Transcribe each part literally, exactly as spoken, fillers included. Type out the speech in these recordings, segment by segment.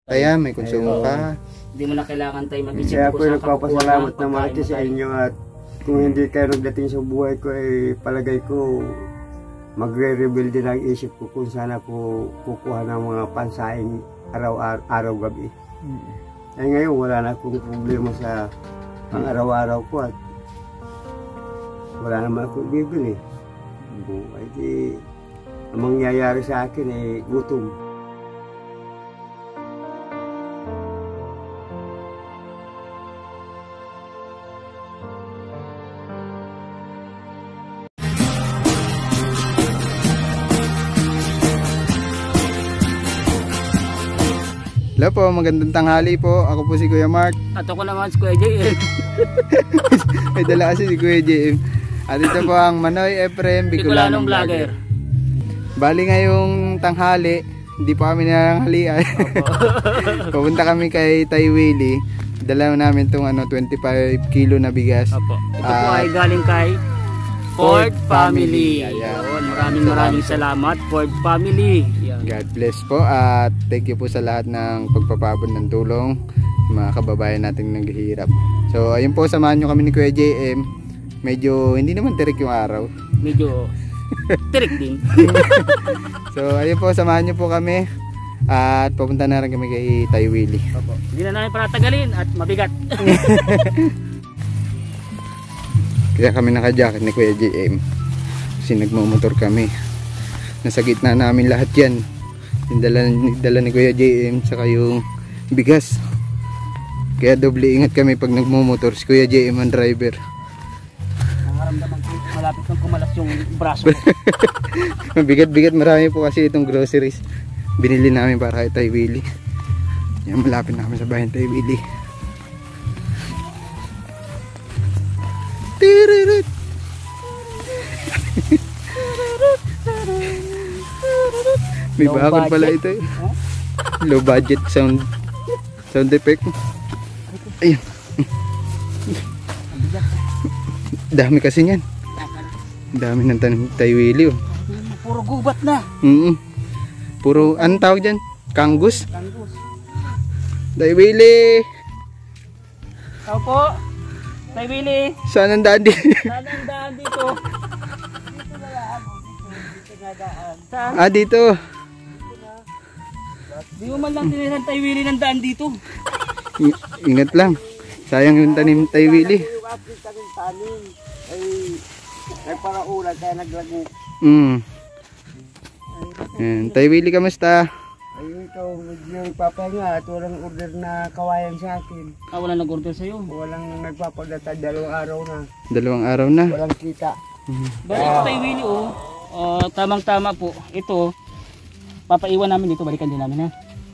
Kaya may konsumo ka. Hindi mo na kailangan tayo mag-isip. Kaya po nagpapasalamat na malaki sa inyo at kung hindi kayo nagdating sa buhay ko ay palagay ko magre-rebuild din ang isip ko kung sana ko kukuha ng mga pansaing araw-araw gabi. Mm-hmm. Ay ngayon wala na akong problema sa pang araw-araw ko at wala naman akong bibili. Mm-hmm. Ay di, ang mangyayari sa akin ay gutom. Hello po, magandang tanghali po. Ako po si Kuya Mark. At ako naman si Kuya J M. May dala kasi si Kuya J M. At ito po ang Manoy Efrem Bicolanong Vlogger. Bali ngayong tanghali, hindi pa kami nanghalian. Pupunta kami kay Tay Willie. Dala namin itong ano, twenty-five kilo na bigas. Opo. Ito uh, po ay galing kay Ford Family. Ayan. Maraming maraming salamat Ford Family. Ayan. God bless po at thank you po sa lahat ng pagpapabot ng tulong mga kababayan nating naghihirap. So ayun po, samahan nyo kami ni Kuya J M. Medyo hindi naman tirik yung araw. Medyo tirik din. So ayun po, samahan nyo po kami at pupunta na rin kami kay Tay Willie. Opo. Hindi na namin patatagalin at mabigat. Kaya kami naka-jacket ni Kuya J M kasi nagmamotor kami. Nasa gitna namin lahat yan. Yung dala, dala ni Kuya J M saka yung bigas. Kaya doble ingat kami pag nagmamotor. Si Kuya J M ang driver. Nakaramdaman ko malapit ng kumalas yung braso. Mabigat-bigat, marami po kasi itong groceries. Binili namin para kay Tay Willie. Yan, malapit na kami sa bahay Tay Willie. Tirirut. May Low bakod pala budget. ito eh. Huh? Low budget sound sound effect. Ayun. Dami kasi niyan. Dami ng tanim Tay Willie oh. Puro gubat na. Mm -mm. Puro, anong tawag dyan? Kanggus? Kanggus. Tay Willie. Tao po. Tay Willie. Saan ang daan dito? Saan ang daan dito? Dito na lang. Dito na daan. Saan? Ah, dito. Di mo man lang tiniran Tay Willie ng daan dito. I ingat lang. Sayang yung tanim Tay Willie. Yung aking tanim-tanim ay nagparaulan kaya naglago. Mm. Ayan. Tay Willie, kamusta? Ayun ito, medyo ipapahinga at walang order na kawayan sa akin. Ah, wala nag-order sa'yo? Walang nagpapadata, dalawang araw na. Dalawang araw na. Walang kita. Mm. Balik ko Tay Willie oh. Uh, tamang-tama po. Ito, papaiwan namin dito. Balikan din namin ha.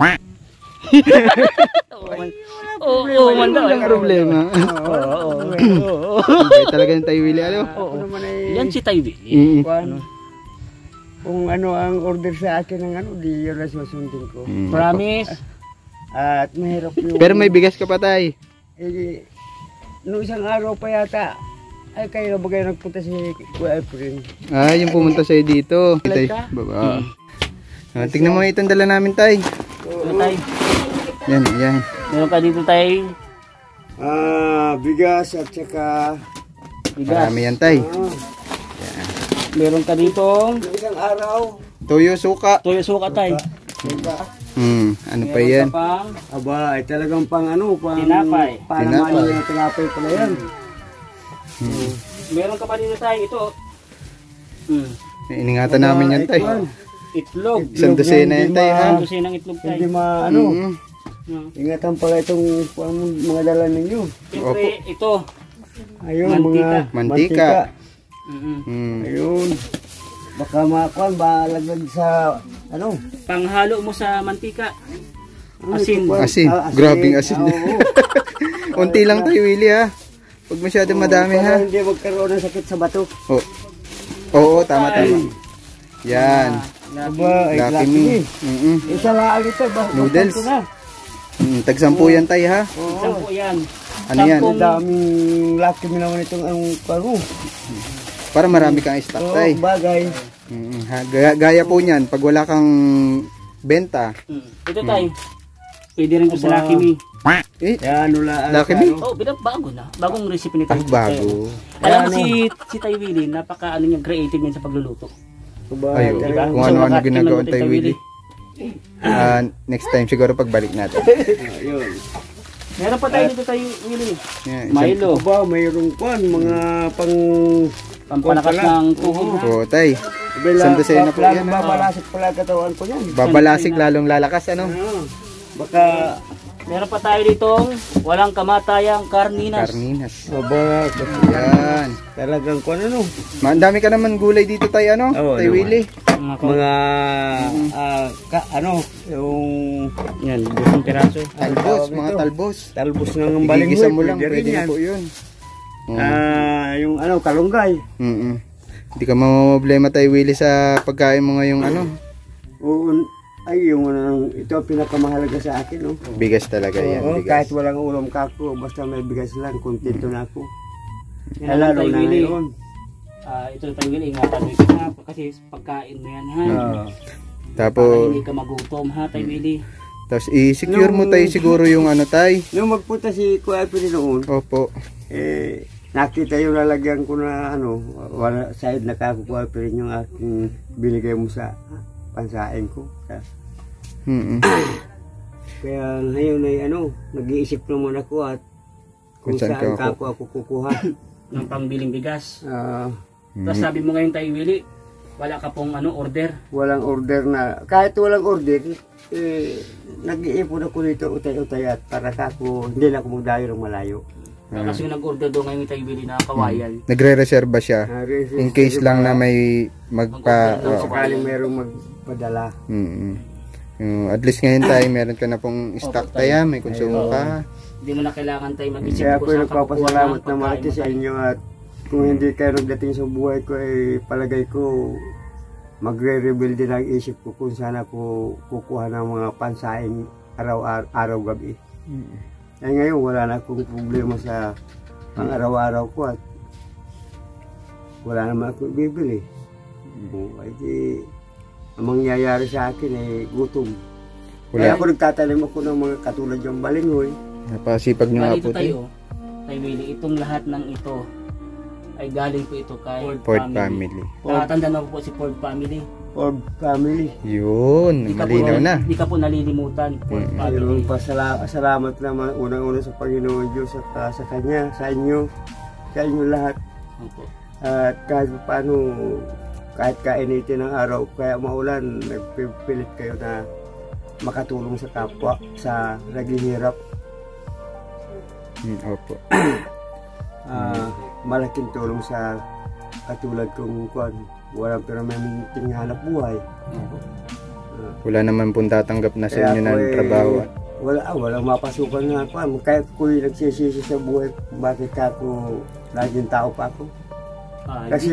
Oo, oo, man daw. Walang problema. Oo, oo. Talaga yung Tay Willie, ano? Oo. Yan si Tay Willie. Ano? Kung ano ang order sa akin ng ano, di yun na susundin ko. Mm. Promise. At mahirap yung... Pero may bigas ka pa, Tay. Eh, noong isang araw pa yata, ay kayo ba kayo nagpunta si Kuya Efrem? Ah, yung pumunta sa'yo dito. Tay, baba. Ah, tignan mo itong dala namin, Tay. Ano Tay? Yan, yan. Meron ka dito Tay? Ah, bigas at saka... Bigas. Marami yan, Tay. Ah, Meron ka dito noong isang araw. Toyo, suka. toyo suka Tay. Diba? Hmm, ano pa Meron yan? ka pang Aba, ay talagang pang ano, pang... Tinapay. Panaman Tinapay. yung tinapay pala yan. Hmm. meron ka pa dito Tay. Ito. Hmm. Iningatan namin yan, Tay. Ito, Itlog. Isang dosena yan, Tay, ha? Ang dosin ng itlog Tay. hindi ma... ano, Mm. Hmm. ingatan pala itong pang, mga dala ninyo. Siyempre, ito. Ayun, Mantika. mga... Mantika. Mm-hmm. Hmm. Ayun. Baka makuan, balaglag sa... ano? Panghalo mo sa mantika. Asin. ito pa? Asin. Ah, Grabing asin. Ah, oo. Unti lang, Tay Willie, ha? Huwag masyadong madami, Para ha? hindi magkaroon ng sakit sa bato. Oh. Oo, tama, tama. Yan. Aba, ay Lucky lucky me. me. Mm-mm. Isa lang ito. Ba, Noodles. basta ito na. Mm, tagsampu yan, Tay, ha? Sampo yan. Ano yan? Ang daming lucky me naman itong ang paro. Para marami kang stock, Oo, Tay. bagay. Mm, ha, gaya, gaya po niyan, pag wala kang benta, Hmm. Ito Tay. Pwede rin ko sa Lucky Me. Eh, Kaya ano lang. Lucky Me? Oh, bago na. Bagong recipe ni ang Tay. bago. Alam mo Ano? si si Tay Willie, napaka ano niya, creative yan sa pagluluto. Ayun, Diba? kung So, ano-ano makatikim ginagawa ng Tay Willie. Ah, next time siguro pagbalik natin. Ayun. Meron pa tayo dito Tay Willie. Yeah, Milo. Ba, mayroong kwan, mga pang... Pampalakas Kung pala. ng tuhod. ha? Oo, Tay. Isang dosena po yan, ah. Babalasik pala katawan ko yan. Babalasik lalong lalakas, ano? Ano? Baka... Meron pa tayo ditong walang kamatayang karninas. Karninas. Aba, Yan. talagang kwan ano. Ma, ang dami ka naman gulay dito, Tay, ano? Oo, Tay naman. Willie. Mga ko. Mga... ah, ka, ano, yung... Yan, gustong piraso. Talbos, tawag mga ito? talbos. Talbos ng baling Igigisa mo lang, pwede pwede rin na yan. po yun. Mm. Ah, yung ano, kalunggay. Mm-mm. Hindi ka mamproblema, Tay Willie, sa pagkain mo ngayong ano. Oo, ay, yung ano, ito ang pinakamahalaga sa akin, no? Bigas talaga yan, Oo, bigas. kahit walang ulam ka ako, basta may bigas lang, kontento na ako. Yan ang Lalo Tay na Willie. ngayon. Ah, ito Tay Willie, ingatan mo ito ha, kasi pagkain mo yan ha. Ah, Para Tapos, hindi ka magutom ha Tay Willie. tapos i-secure mo, Nung- Tay, siguro yung ano, Tay. nung magpunta si Kuya Pili noon, Opo. eh, nakita yung lalagyan ko na ano, wala, side na kakukuha pa rin yung aking binigay mo sa pansain ko. Mm-mm. Kaya ngayon ay ano, nag-iisip naman ako at kung, Kung saan saan ka ka ako, ako kukuha. Ng pambiling bigas. Ah, Tapos sabi mo ngayon Tay Willie, wala ka pong ano order. walang order na, kahit walang order, eh, nag-iipon ako dito utay-utay at para ka ako, hindi na ako magdayo ng malayo. Uh, kasi nag-order doon ngayon Tay Willie na kawayan. Nagre-reserva siya. Ah, In case lang na may magpa... Mag-order Kung oo. sakaling mayroong magpadala. Mm-mm. Yung, at least ngayon, Tay, meron ka na pong stock, Tay, ah. May konsumo ka. Hindi mo na kailangan Tay mag-isip Kaya kung ako saan ka kukuha nagpapasalamat ng na malaki pagkain mo, sa Tay. inyo at kung hindi kayo nagdating sa buhay ko ay palagay ko magre-rebuild din ang isip ko kung saan ako kukuha ng mga pansaing araw-araw gabi. Eh ngayon wala na akong problema sa pang araw-araw ko at wala naman ako bibili. O, ay di, ang mangyayari sa akin ay gutom. Kaya Wala. ako nagtatanim ako ng mga katulad yung balingoy. Napasipag nyo nga Bali po, ito Tay. tayo, Tay Willie, itong lahat ng ito ay galing po ito kay Ford family. Nakatanda na po po si Ford family. Or family. Yun, Di ka po, malinaw na. Di ka po nalilimutan, Ford Mm. family. Ayun, pasala- salamat naman unang-una sa Panginoon Diyos at uh, sa Kanya, sa inyo, sa inyo lahat. Opo. At kahit paano, kahit kainitin ng araw, kaya maulan, nagpipilit kayo na makatulong sa kapwa, sa naghihirap. Mm, opo. Ah, malaking tulong sa katulad kong kwan, walang permanenteng hanap buhay. Ah, Wala naman pong tatanggap na sa Kaya inyo ako ng eh, trabaho. Wala, ah, walang mapasukan nga pa. Kaya ko'y nagsisisi sa buhay, bakit ako, laging tao pa ako. Ah, Kasi,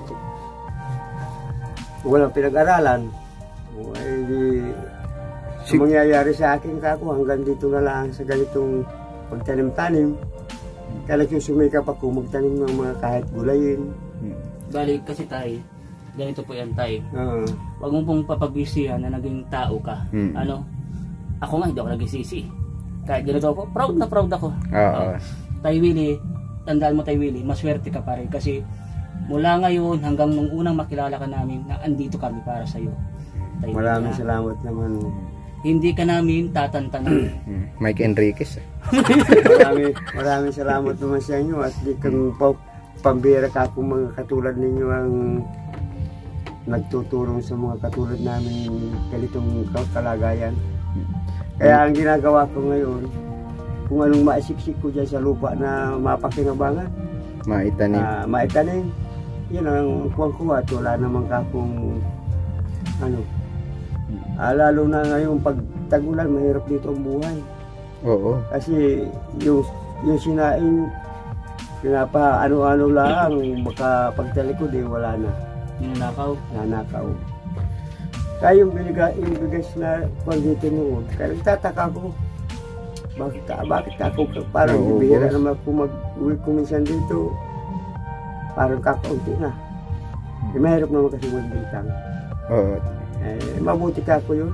walang pinag-aralan. O, eh, di, Si- ang mangyayari sa akin kako, hanggang dito na lang sa ganitong pagtanim-tanim. Kaya nagsusumikap ako magtanim ng mga kahit gulayin. Mm. Bali kasi Tay, ganito po yan Tay. Ah, Huwag mo pong papagbisihan na naging tao ka. Mm. Ano? Ako nga, hindi ako nagsisisi. Kahit ganito ako, proud na proud ako. Oo. Ah, Tay Willie, tandaan mo Tay Willie, maswerte ka pa rin kasi mula ngayon hanggang nung unang makilala ka namin na andito kami para sa iyo. Tay Willie, maraming ha? salamat naman. Hindi ka namin tatantanan. Mm. Mike Enriquez. ah. Maraming, maraming salamat naman sa inyo at di kang pa, pambira ka kung mga katulad ninyo ang nagtutulong sa mga katulad namin ganitong kalagayan. Kaya ang ginagawa ko ngayon, kung anong maisiksik ko dyan sa lupa na mapakinabangan, Maitanim. uh, maitanim, yun ang kuwang ko at wala naman kakong ano. Ah, lalo na ngayon pag tagulan, mahirap dito ang buhay. Oo. Kasi yung, yung sinaing, pinapa ano-ano lang, baka pagtalikod eh, wala na, Ninanakaw. nanakaw. Kaya yung, biniga, yung bigas na kwan dito noon, kaya nagtataka ko, bakit, bakit ako, parang Oo, bibihira boss. naman ako mag-uwi ko minsan dito, parang kakaunti na. Eh, mahirap naman kasi magbintang. Oo. Eh, mabuti ka ko yun.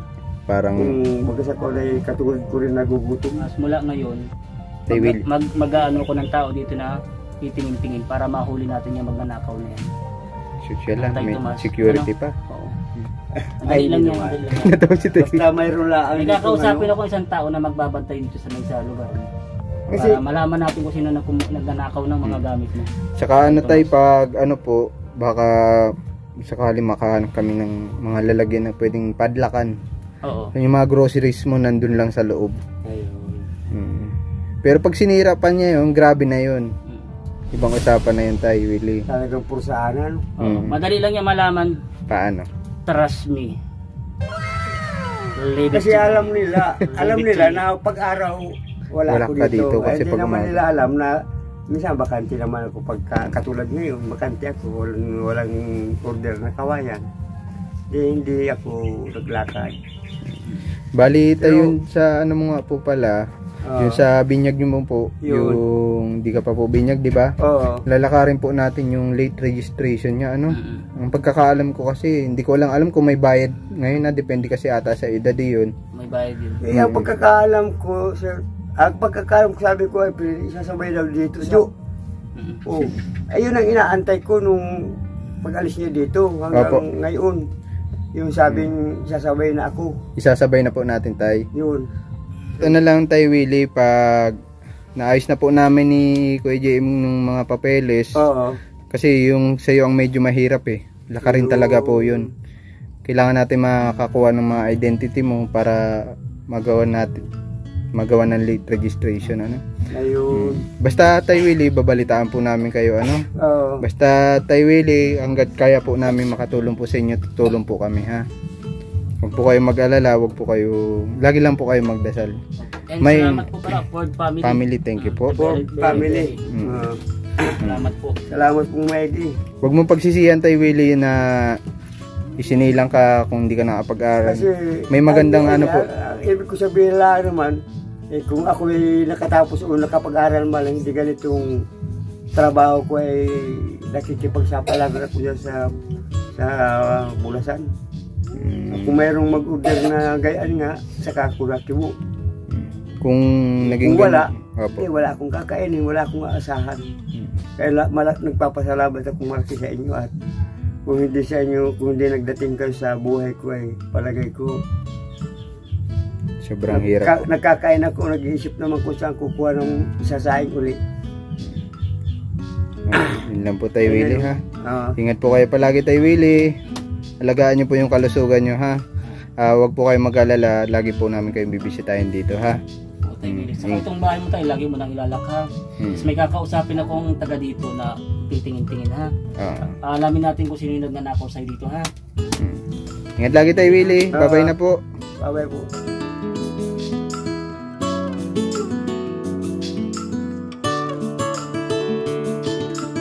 parang Kung bagas ako na katulad ko rin nagugutom. Mas mula ngayon, Tay Will. mag, mag, mag-ano ko ng tao dito na titingin-tingin para mahuli natin yung magnanakaw na yan. social lang, Tay may Tomas. security Ano? pa. Oo. Ang dali lang yan. ang dali lang yan. Natawa si Tay Will. Basta mayroon lang. May kakausapin ako isang tao na magbabantay dito sa may sa lugar mo. Kasi- Para malaman natin kung sino nag nagnanakaw ng mga gamit mo. Tsaka ano tayo, pag ano po, baka sakali makahanap kami ng mga lalagyan na pwedeng padlakan. Oo. Yung mga groceries mo nandun lang sa loob. Ayun. Mm. Pero pag sinira pa niya yun, grabe na yun. Mm. Ibang usapan na yun tayo, Willie. Talagang pursaanan. Oo. Mm. Madali lang yan malaman. Paano? Trust me. Leave it Kasi to me. alam nila, alam nila na pag-araw wala, Wala ako ka dito. dito kasi Hindi pag naman umaga. nila alam na minsan bakante naman ako pagka katulad ngayon, bakante ako, walang, walang order na kawayan. Di, hindi ako naglakad. Bali tayo Pero- yun sa ano mo nga po pala, Ah. yung sa binyag nyo mo po, Yun. yung di ka pa po binyag, di ba? Oo. Lalakarin po natin yung late registration niya, ano? Mm-mm. Ang pagkakaalam ko kasi, hindi ko lang alam kung may bayad ngayon na, depende kasi ata sa edad yun. May bayad din. Eh, ang pagkakaalam ko, sir, ang pagkakaalam ko sabi ko, ay isasabay daw dito. Jo, Mm-mm. oh, ayun ang inaantay ko nung pag-alis niya dito hanggang Opo. ngayon. Yung sabing isasabay na ako. Isasabay na po natin tayo. Yun. Ito na lang tayo, Willie, pag naayos na po namin ni Kuya J M ng mga papeles, Oo. kasi yung sa'yo ang medyo mahirap eh. Lakarin talaga po yun. Kailangan natin makakuha ng mga identity mo para magawa natin magawa ng late registration, ano. Ayun. Basta tayo, Willie, babalitaan po namin kayo, ano. Oo. Basta tayo, Willie, hanggat kaya po namin makatulong po sa inyo, tutulong po kami, ha. Huwag po kayo mag-alala, huwag po kayo, lagi lang po kayo magdasal. And May- salamat po pala, Ford Family. Family, thank you po. For Very, very, family. very. Mm. Oo. Salamat po. Salamat pong maigi. Huwag mong pagsisihan tayo, Willie, na isinilang ka kung hindi ka nakapag-aral. Kasi May magandang ang- ano po. Ang, ang ibig ko sabihin lang naman, eh, kung ako ay nakatapos o nakapag-aral man lang, hindi ganitong trabaho ko ay nakikipagsapalagan ako dyan sa sa Bulasan. Mm, Kung mayroong mag-order na gayaan nga, saka ako nakibo. kung naging Kung wala, gan- Opo. eh wala akong kakainin, wala akong aasahan. Kaya la- malak nagpapasalamat ako malaki sa inyo at kung hindi sa inyo, kung hindi nagdating kayo sa buhay ko ay palagay ko Sobrang hirap Nagka, po. nagkakain ako, nag-iisip naman kung saan kukuha ng isasaing uli. Ah, yun lang po tayo, Willie, ha. Ah, Ingat po kayo palagi tayo, Willie. Alagaan niyo po yung kalusugan niyo, ha. Ah, wag po kayo mag-alala, lagi po namin kayong bibisitahin dito, ha. O, tayo, Willie. Sa itong bahay mo tayo, lagi mo nang ilalakha. Hmm. Tapos may kakausapin akong taga dito na titingin-tingin, ha. Ah. Alamin natin kung sino yung nagnanakaw sa'yo dito, ha. Ingat lagi tayo, Willie. Bye-bye na po. bye-bye po.